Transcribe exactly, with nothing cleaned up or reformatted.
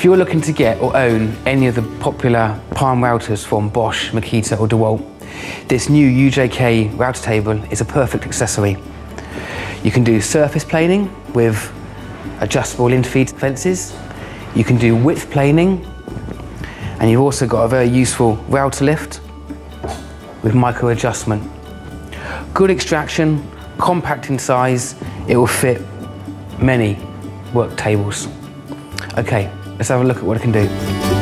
If you're looking to get or own any of the popular palm routers from Bosch, Makita or DeWALT, this new U J K router table is a perfect accessory. You can do surface planing with adjustable infeed fences. You can do width planing, and you've also got a very useful router lift with micro adjustment. Good extraction, compact in size, it will fit many work tables. Okay, let's have a look at what it can do.